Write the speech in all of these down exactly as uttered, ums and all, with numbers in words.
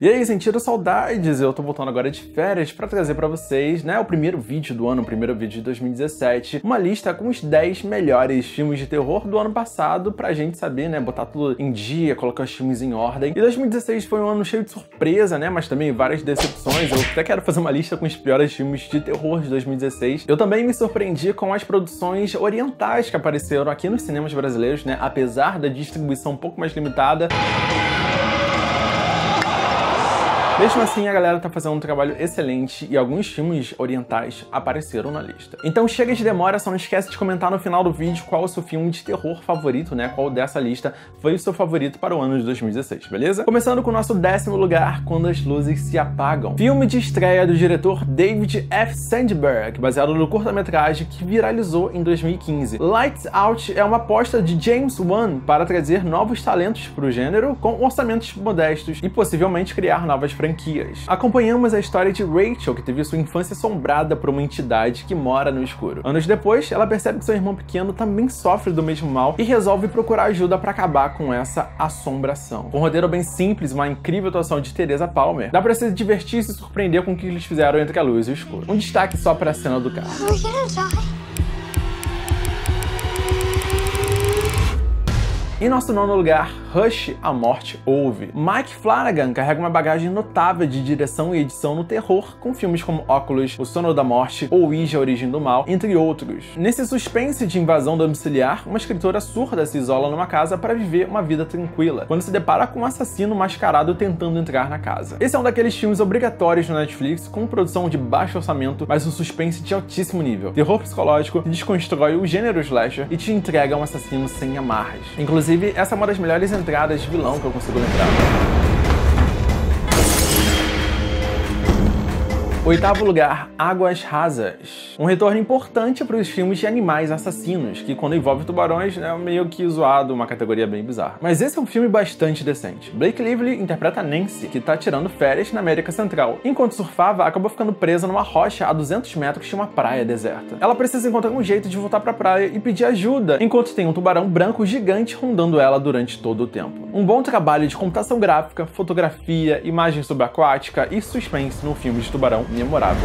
E aí, sentiram saudades? Eu tô voltando agora de férias pra trazer pra vocês, né, o primeiro vídeo do ano, o primeiro vídeo de dois mil e dezessete, uma lista com os dez melhores filmes de terror do ano passado pra gente saber, né, botar tudo em dia, colocar os filmes em ordem. E dois mil e dezesseis foi um ano cheio de surpresa, né, mas também várias decepções. Eu até quero fazer uma lista com os piores filmes de terror de dois mil e dezesseis. Eu também me surpreendi com as produções orientais que apareceram aqui nos cinemas brasileiros, né, apesar da distribuição um pouco mais limitada. Mesmo assim, a galera tá fazendo um trabalho excelente e alguns filmes orientais apareceram na lista. Então chega de demora, só não esquece de comentar no final do vídeo qual é o seu filme de terror favorito, né? Qual dessa lista foi o seu favorito para o ano de dois mil e dezesseis, beleza? Começando com o nosso décimo lugar, Quando as Luzes se Apagam. Filme de estreia do diretor David F. Sandberg, baseado no curta-metragem que viralizou em dois mil e quinze. Lights Out é uma aposta de James Wan para trazer novos talentos para o gênero com orçamentos modestos e possivelmente criar novas franquias. Acompanhamos a história de Rachel, que teve sua infância assombrada por uma entidade que mora no escuro. Anos depois, ela percebe que seu irmão pequeno também sofre do mesmo mal e resolve procurar ajuda para acabar com essa assombração. Com um roteiro bem simples e uma incrível atuação de Teresa Palmer, dá pra se divertir e se surpreender com o que eles fizeram entre a luz e o escuro. Um destaque só para a cena do carro. Em nosso nono lugar, Rush, A Morte Ouve. Mike Flanagan carrega uma bagagem notável de direção e edição no terror, com filmes como Óculos, O Sono da Morte ou Ouija, A Origem do Mal, entre outros. Nesse suspense de invasão domiciliar, uma escritora surda se isola numa casa para viver uma vida tranquila, quando se depara com um assassino mascarado tentando entrar na casa. Esse é um daqueles filmes obrigatórios no Netflix, com produção de baixo orçamento, mas um suspense de altíssimo nível. Terror psicológico que desconstrói o gênero slasher e te entrega um assassino sem amarras. Inclusive, essa é uma das melhores entradas de vilão que eu consigo lembrar. Oitavo lugar, Águas Rasas. Um retorno importante para os filmes de animais assassinos, que quando envolve tubarões é meio que zoado, uma categoria bem bizarra. Mas esse é um filme bastante decente. Blake Lively interpreta Nancy, que tá tirando férias na América Central. Enquanto surfava, acabou ficando presa numa rocha a duzentos metros de uma praia deserta. Ela precisa encontrar um jeito de voltar pra praia e pedir ajuda, enquanto tem um tubarão branco gigante rondando ela durante todo o tempo. Um bom trabalho de computação gráfica, fotografia, imagem subaquática e suspense no filme de tubarão memorável.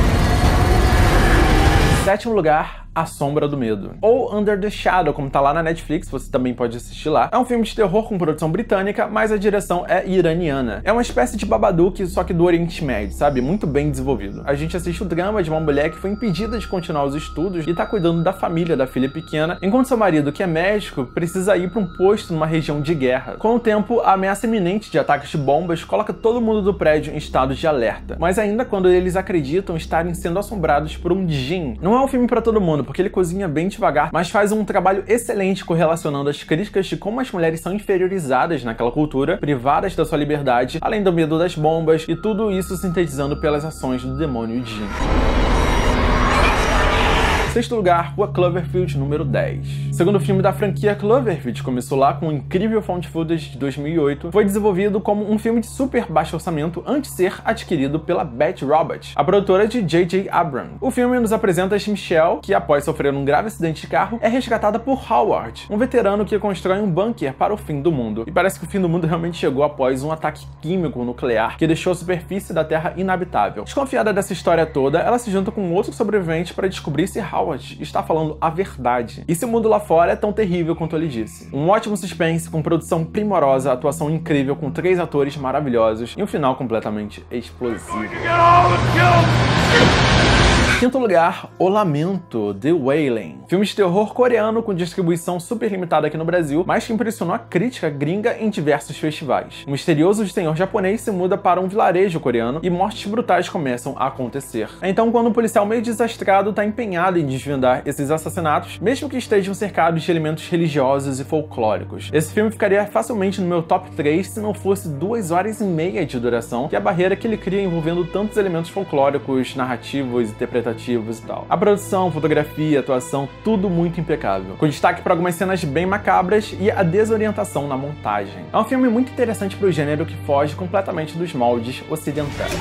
Sétimo lugar, A Sombra do Medo, ou Under the Shadow, como tá lá na Netflix, você também pode assistir lá. É um filme de terror com produção britânica, mas a direção é iraniana. É uma espécie de Babadook, só que do Oriente Médio, sabe? Muito bem desenvolvido. A gente assiste o drama de uma mulher que foi impedida de continuar os estudos e tá cuidando da família da filha pequena, enquanto seu marido, que é médico, precisa ir para um posto numa região de guerra. Com o tempo, a ameaça iminente de ataques de bombas coloca todo mundo do prédio em estado de alerta. Mas ainda quando eles acreditam estarem sendo assombrados por um djinn. Não é um filme para todo mundo, porque ele cozinha bem devagar, mas faz um trabalho excelente correlacionando as críticas de como as mulheres são inferiorizadas naquela cultura, privadas da sua liberdade, além do medo das bombas, e tudo isso sintetizando pelas ações do demônio Djinn. Sexto lugar, Rua Cloverfield, número dez. Segundo filme da franquia Cloverfield, começou lá com um incrível found footage de dois mil e oito, foi desenvolvido como um filme de super baixo orçamento antes de ser adquirido pela Bad Robot, a produtora de J J Abrams. O filme nos apresenta Michelle, que após sofrer um grave acidente de carro, é resgatada por Howard, um veterano que constrói um bunker para o fim do mundo. E parece que o fim do mundo realmente chegou após um ataque químico nuclear que deixou a superfície da Terra inabitável. Desconfiada dessa história toda, ela se junta com outro sobrevivente para descobrir se Howard está falando a verdade. E se o mundo lá fora é tão terrível quanto ele disse. Um ótimo suspense com produção primorosa, atuação incrível com três atores maravilhosos e um final completamente explosivo. Quinto lugar, O Lamento, The Wailing. Filme de terror coreano com distribuição super limitada aqui no Brasil, mas que impressionou a crítica gringa em diversos festivais. Um misterioso senhor japonês se muda para um vilarejo coreano e mortes brutais começam a acontecer. Então, quando um policial meio desastrado está empenhado em desvendar esses assassinatos, mesmo que estejam cercados de elementos religiosos e folclóricos. Esse filme ficaria facilmente no meu top três se não fosse duas horas e meia de duração, que é a barreira que ele cria envolvendo tantos elementos folclóricos, narrativos, interpretativos e tal. A produção, fotografia, atuação, tudo muito impecável, com destaque para algumas cenas bem macabras e a desorientação na montagem. É um filme muito interessante para o gênero que foge completamente dos moldes ocidentais.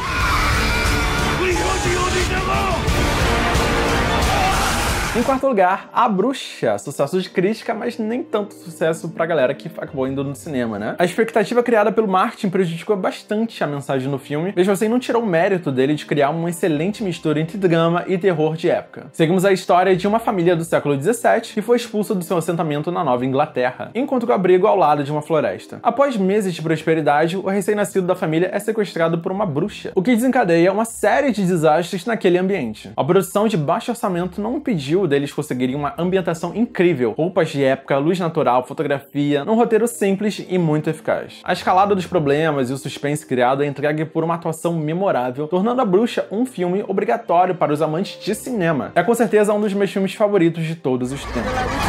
Em quarto lugar, A Bruxa. Sucesso de crítica, mas nem tanto sucesso pra galera que acabou indo no cinema, né? A expectativa criada pelo marketing prejudicou bastante a mensagem no filme, mesmo assim não tirou o mérito dele de criar uma excelente mistura entre drama e terror de época. Seguimos a história de uma família do século dezessete que foi expulsa do seu assentamento na Nova Inglaterra, e encontra o abrigo ao lado de uma floresta. Após meses de prosperidade, o recém-nascido da família é sequestrado por uma bruxa, o que desencadeia uma série de desastres naquele ambiente. A produção de baixo orçamento não impediu deles conseguirem uma ambientação incrível, roupas de época, luz natural, fotografia, num roteiro simples e muito eficaz. A escalada dos problemas e o suspense criado é entregue por uma atuação memorável, tornando A Bruxa um filme obrigatório para os amantes de cinema. É com certeza um dos meus filmes favoritos de todos os tempos.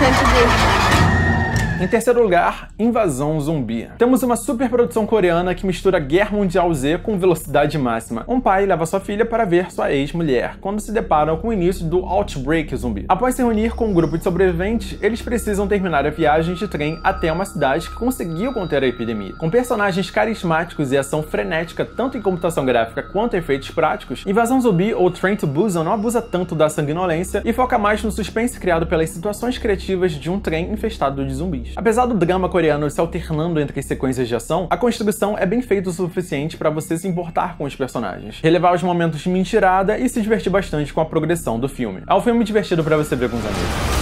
Em terceiro lugar, Invasão Zumbi. Temos uma superprodução coreana que mistura Guerra Mundial Z com velocidade máxima. Um pai leva sua filha para ver sua ex-mulher, quando se deparam com o início do Outbreak Zumbi. Após se reunir com um grupo de sobreviventes, eles precisam terminar a viagem de trem até uma cidade que conseguiu conter a epidemia. Com personagens carismáticos e ação frenética tanto em computação gráfica quanto em efeitos práticos, Invasão Zumbi ou Train to Busan não abusa tanto da sanguinolência e foca mais no suspense criado pelas situações criativas de um trem infestado de zumbis. Apesar do drama coreano se alternando entre as sequências de ação, a construção é bem feita o suficiente para você se importar com os personagens, relevar os momentos de mentirada e se divertir bastante com a progressão do filme. É um filme divertido para você ver com os amigos.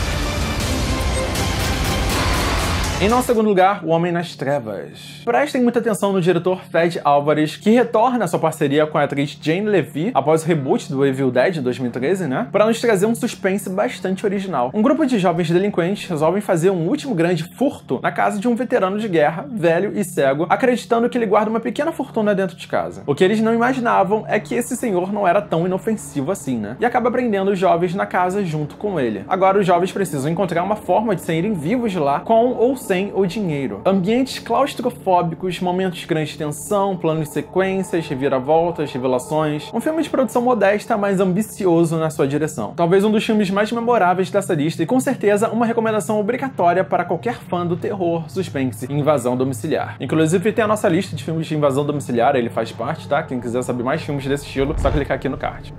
Em nosso segundo lugar, O Homem nas Trevas. Prestem muita atenção no diretor Fede Álvares, que retorna a sua parceria com a atriz Jane Levy após o reboot do Evil Dead de dois mil e treze, né? Para nos trazer um suspense bastante original. Um grupo de jovens delinquentes resolvem fazer um último grande furto na casa de um veterano de guerra, velho e cego, acreditando que ele guarda uma pequena fortuna dentro de casa. O que eles não imaginavam é que esse senhor não era tão inofensivo assim, né? E acaba prendendo os jovens na casa junto com ele. Agora os jovens precisam encontrar uma forma de saírem vivos de lá, com ou sem sem o dinheiro. Ambientes claustrofóbicos, momentos de grande tensão, planos de sequências, reviravoltas, revelações. Um filme de produção modesta, mas ambicioso na sua direção. Talvez um dos filmes mais memoráveis dessa lista e com certeza uma recomendação obrigatória para qualquer fã do terror, suspense e invasão domiciliar. Inclusive tem a nossa lista de filmes de invasão domiciliar, ele faz parte, tá? Quem quiser saber mais filmes desse estilo, só clicar aqui no card.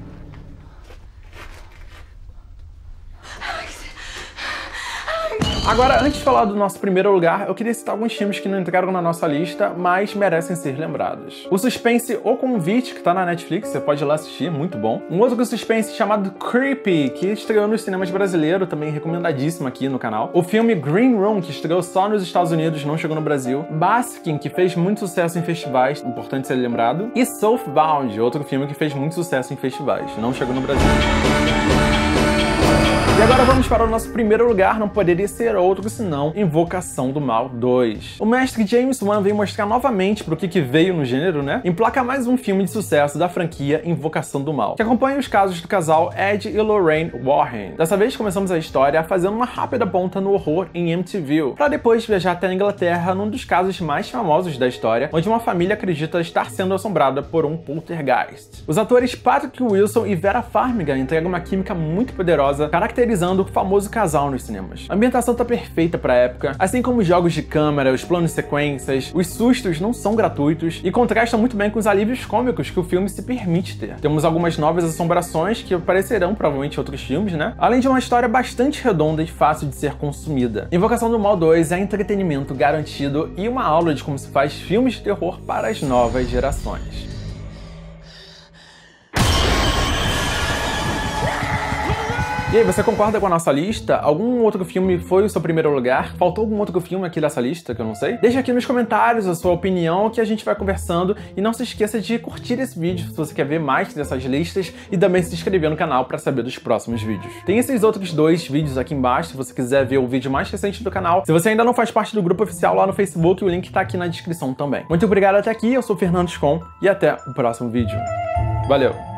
Agora, antes de falar do nosso primeiro lugar, eu queria citar alguns filmes que não entraram na nossa lista, mas merecem ser lembrados. O suspense O Convite, que tá na Netflix, você pode ir lá assistir, muito bom. Um outro suspense chamado Creepy, que estreou nos cinemas brasileiros, também recomendadíssimo aqui no canal. O filme Green Room, que estreou só nos Estados Unidos, não chegou no Brasil. Baskin, que fez muito sucesso em festivais, importante ser lembrado. E Southbound, outro filme que fez muito sucesso em festivais, não chegou no Brasil. E agora vamos para o nosso primeiro lugar, não poderia ser outro senão Invocação do Mal dois. O mestre James Wan veio mostrar novamente pro que, que veio no gênero, né? Emplaca mais um filme de sucesso da franquia Invocação do Mal, que acompanha os casos do casal Ed e Lorraine Warren. Dessa vez começamos a história fazendo uma rápida ponta no horror em Amityville, para depois viajar até a Inglaterra num dos casos mais famosos da história, onde uma família acredita estar sendo assombrada por um poltergeist. Os atores Patrick Wilson e Vera Farmiga entregam uma química muito poderosa, caracterizando o famoso casal nos cinemas. A ambientação tá perfeita pra época, assim como os jogos de câmera, os planos de sequências, os sustos não são gratuitos e contrastam muito bem com os alívios cômicos que o filme se permite ter. Temos algumas novas assombrações que aparecerão provavelmente em outros filmes, né? Além de uma história bastante redonda e fácil de ser consumida. Invocação do Mal dois é entretenimento garantido e uma aula de como se faz filmes de terror para as novas gerações. E aí, você concorda com a nossa lista? Algum outro filme foi o seu primeiro lugar? Faltou algum outro filme aqui dessa lista que eu não sei? Deixa aqui nos comentários a sua opinião que a gente vai conversando e não se esqueça de curtir esse vídeo se você quer ver mais dessas listas e também se inscrever no canal para saber dos próximos vídeos. Tem esses outros dois vídeos aqui embaixo se você quiser ver o vídeo mais recente do canal. Se você ainda não faz parte do grupo oficial lá no Facebook, o link tá aqui na descrição também. Muito obrigado até aqui, eu sou o Fernando Scon e até o próximo vídeo. Valeu!